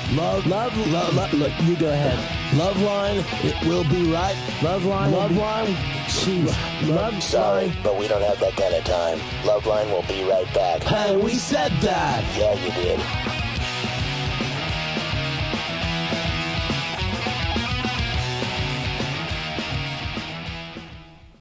Look, you go ahead. Loveline, it will be right. Loveline, jeez. Sorry, but we don't have that kind of time. Loveline will be right back. Hey, we said that. Yeah, you did.